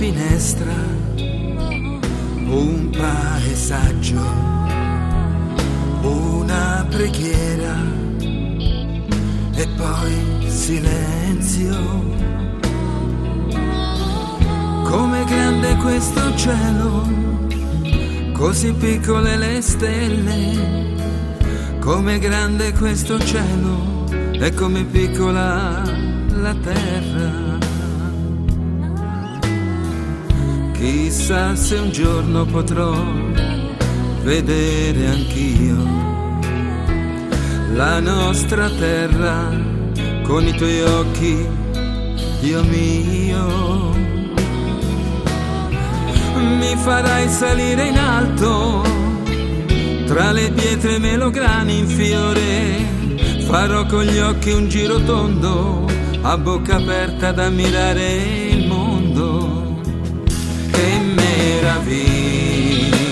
finestra un paesaggio, una preghiera e poi silenzio. Com'è grande questo cielo, così piccole le stelle. Com'è grande questo cielo e com'è piccola la terra. Chissà se un giorno potrò vedere anch'io la nostra terra con i tuoi occhi, Dio mio. Mi farai salire in alto tra le pietre melograni in fiore. Farò con gli occhi un giro tondo a bocca aperta ad ammirare il mondo. Che meraviglia